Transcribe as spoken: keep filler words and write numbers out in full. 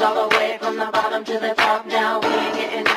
all the way from the bottom to the top. Now we ain't getting